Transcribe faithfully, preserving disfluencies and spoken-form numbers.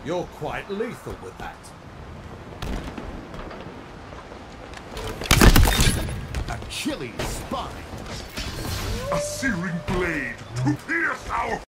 You're quite lethal with that. Achilles' spine. A searing blade to pierce our